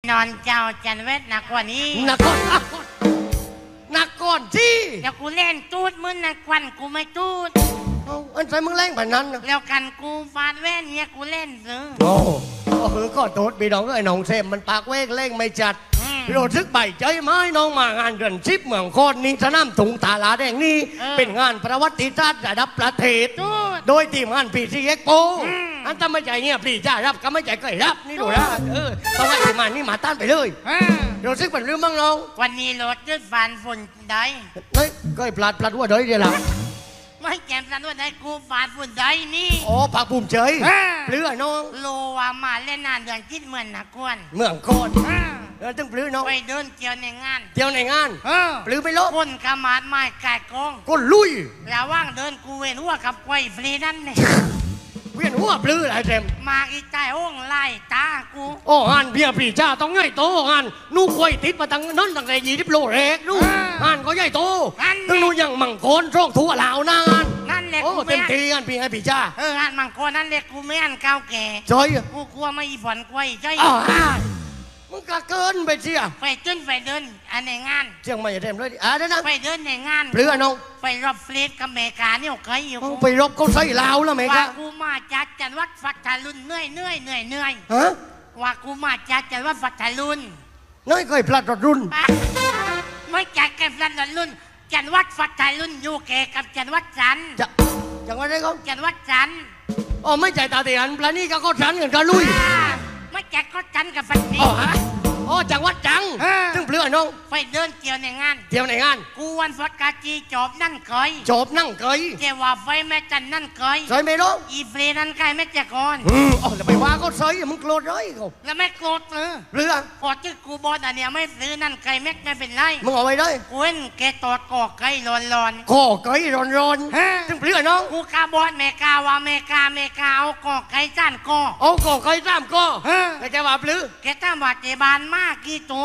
นอนเจ้าจันเวทหนักกว่านี้หนักก่อนที่เดี๋ยวกูเล่นตูดมึงนะควันกูไม่ตูดอันใส่มึงแรงแบบนั้นแล้วกันกูฟาดแว่นเนี่ยกูเล่นซื้อโอ้ก็โดดไปน้องไอ้น้องเซมมันปากเวกเล่งไม่จัดโรซึกใบใจไม้น้องมางานเดือนชิปเมืองโคตรนี้สนามถุงตาลาแดงนี่เป็นงานประวัติศาสตร์ระดับประเทศโดยทีมงานพีซีเอ็กโปอันทำไม่ใจเนี่ยพี่จ้ารับก็ไม่ใจก็รับนี่ดูนะต้องให้ทีมงานนี่มาต้านไปเลยโรซึกเป็นเรื่องบ้างน้องวันนี้รถจะฟันฝุ่นได้เฮ้ยก็พลัดว่าได้เดี๋ยวละไม่แกมสันว่าได้กูฟาดฝุ่นได้นี่โอ้ผักปุ่มเฉยเปลือน้องโลว่ามาเล่นนานเดือนคิดเหมือนนักกวนเมืองโคตรต้องปลื้น้องไปเดินเที่ยวในงานปลื้ไม่ลบคนกระมาดไม้ไก่กองคนลุยระว่างเดินกูเวียนหัวกับไก่ฟรีนั่นเนี่ยเวียนหัวปลื้อะไรเต็มมาอีใจโอ่งไล่ตากูโอ้ฮันเพียผีจ้าต้องใหญ่โตฮันนู่ไก่ติดมาตั้งนั่นตั้งแต่20 โลแรกนู่ฮันก็ใหญ่โตตั้งนู่ยังมังกรช่องทั่วลาวนานนั่นแหละกูเต็มทีฮันพี่ไงผีจ้าฮันมังกรนั่นแหละกูไม่อันเก่าแก่จอยกูกลัวไม่อีผ่อนไก่ใจมึงก็เกินไปเชียไปเดินอันในงานเชียงใหม่เต็มเลยได้นะไปเดินในงานเปลือน้องไปรบเฟรดกับเมกาเนี่ยเคยอยู่ไปรบเขาใส่ลาวแล้วเมกากูมาจากจันวัดฟักทารุนเหนื่อยฮะว่ากูมาจากจันวัดฟักทารุนน้อยเคยพลัดรถรุ่นไม่จากแกพลัดรถรุ่นจันวัดฟักทารุนอยู่แกกับจันวัดจันจังหวัดไหนเขาจันวัดจันอ๋อไม่ใจตาเตียนปลานี่ก็จันกันก็ลุยไม่จากก็จันกับฟักนี่อ๋อจังหวัดจังซึ่งเปลือยน้องไปเดินเที่ยวในงานกูวันฟักกาจีจบนั่นเคยเจ้าว่าไฟแม่จันนั่นเคยใส่ไม่รู้อีเฟรนั่นใครแม่จะก่อนอ๋อแล้วไปว่าเขาใส่มึงโกรธเลยเขาแล้วแม่โกรธเปลือยพอที่กูบอกอันเนี้ยไม่ซื้อนั่นใครแม่ไม่เป็นไรมึงเอาไว้ได้กูเห็นแกตอดก่อไก่ร้อนก่อไก่ร้อนซึ่งเปลือยน้องกูกาบอดเมกาว่าเมกาเอาก่อไก่จ้านก่อเอาก่อไก่จ้ามก่อแล้วแกว่าเปลือยแกตั้งว่าเจบานมากกี่ตัว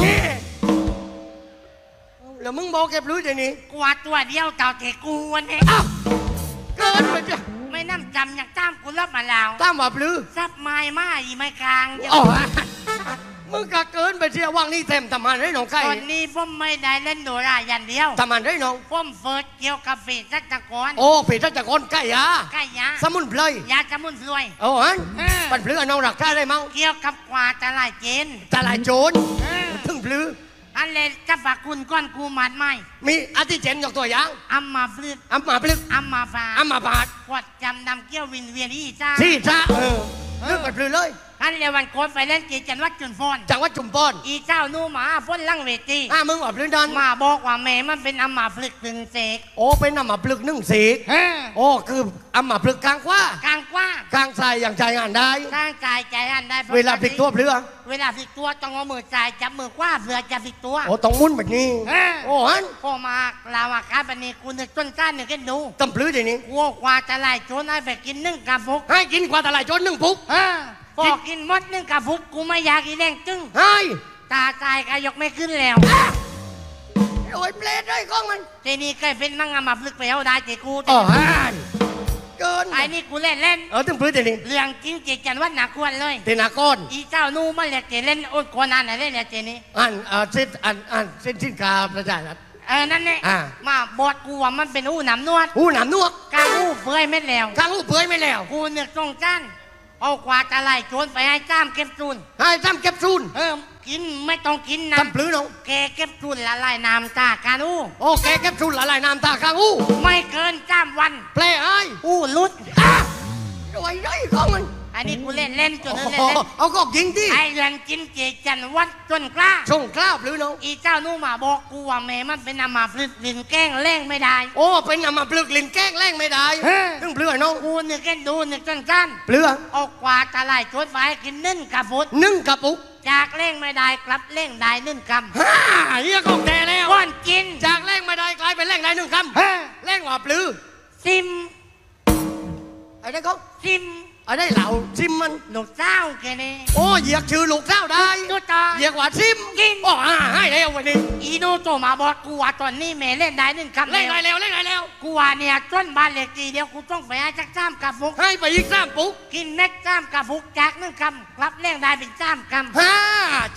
แล้วมึงบอกแกปลื้มอย่างนี้กว่าตัวเดียวเต่าเทกูวันนี้เกินไปจ้ะไม่น้ำจำอย่างตั้มกูรับมาแล้วตั้มว่าปลื้มซับไม้มาอีไม้กลางมึงก็เกินไปเชียวว่างนี่เต็มทำมันได้น้องไก่ตอนนี้ผมไม่ได้เล่นโดราอย่างเดียวทำมันได้น้องผมเฟิร์สเกี่ยวกับฝีทักษะกรโอ้ฝีทักษะกรไก่ยาสมุนไพรยาสมุนไพรโอ้ฮันปั่นปลื้มน้องหลักท่าได้มั้งเกี่ยวกับกว่าตะไลเจนถึงปลื้มอันเลยจะฝากคุณก้อนกูหมัดไหมมีอาทิเจนยกตัวอย่างอัมมาพลึกอัมมาบาดกวดจำนำเกี้ยววินเวียนที่จ้าเรื่องกันปลื้มเลยอันเลยวันโคตรไฟเล่นจีจังหวัดจุมพรอีเจ้านูหมาพ้นลังเวทีมึงว่าปลื้มดันมาบอกว่าแม่มันเป็นอัมมาพลึกหนึ่งเสกโอ้เป็นอัมมาพลึกหนึ่งเสกโอ้คืออัมมาพลึกกลางกว้ากลางใจอย่างใจงานได้กลางใจงานได้เวลาพลิกตัวปลื้มเวลาพลิกตัวต้องเอามือใจจับมือกว้าเพื่อจะพลิกตัวโอ้ต้องมุนแบบนี้โอ้ฮันพ่อมาลาวาคาบันนี้กูนึกต้นก้านนึกกันดูต้องปลื้มอย่างนี้วัวกว่าจะไล่โจนให้ไปกินนึ่งกระปุกให้กินกว่าจะไล่โจนนึ่งปุกพอกินมดนึ่งกระปุกกูไม่อยากกินแดงจึ้งตาใจกายกไม่ขึ้นแล้วโอ้ยเปรตเลยกล้องมันทีนี้เคยเป็นมังงะมาพลึกไปเอาได้เจกูเกินไอ้นี่กูเล่นถึงปลื้มอย่างนี้เรื่องจริงเจจันวัดหนักควรเลยเตนาก้อนอีเจ้านู่มาเรียกเจเล่นโอ้คนนั้นอะไรเนี่ยเจนี่เส้นชิ้นกาประจานัดนั่นแหละมาบอดกูว่ามันเป็นหูหนำนวดกางหูเปื่อยไม่แล้วกูเนือกตรงจ้านเอากว่าจะไล่โจรไปให้จ้ามเก็บซูนกินไม่ต้องกินน้ำปลื้มน้องแกเก็บซูนละลายน้ำตาการูโอ้แกเก็บซูนละลายน้ำตาคางอูไม่เกินจ้ามวันเปล่ไอ้ลุดไว้ได้ของมันอันนี้กูเล่นจนเล่นเอาก็ยิงที่ไอ้เรื่องกินเจจันวัดจนกล้าช่งกล้าปลื้มน้องอีเจ้านู่มาบอกกูว่าแม่มันเป็นอามาปลึกลินแกล้งแรงไม่ได้โอ้เป็นอามาปลึกลินแกล้งแรงไม่ได้ตึ้งปลื้มน้องกูนึกแค่ดูนึกจนกันปลื้มออกกว่าตะไลโจรไฟกินนึ่งกระปุกจากแรงไม่ได้กลับแรงได้นึ่งคำเฮียกองแดแล้วก้อนกินจากแรงไม่ได้กลายเป็นแรงได้นึ่งคำแรงว่าปลื้มซิมไอ้ได้เขาซิมได้เหล่าซิมมันลูกเจ้าแกนี่โอ้เหยียกชื่อลูกเจ้าได้เหยียกว่าซิมกินให้แล้ววันนี้อีโนโตมาบอกกูว่าตอนนี้แม่เล่นได้หนึ่งคำเล่นไรแล้วกูว่าเนี่ยต้นบ้านเล็กทีเดียวกูต้องไปให้จักจ้ามกระปุกให้ไปอีกจ้ามปุกกินแม็กจ้ามกระปุกจากหนึ่งคำรับแรงได้เป็นจ้ามคำจากแร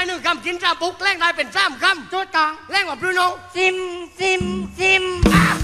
1 คำกิน3 ปุกแรงได้เป็น3 คำจุดตองแรงกว่าพี่น้องซิมซิมซิม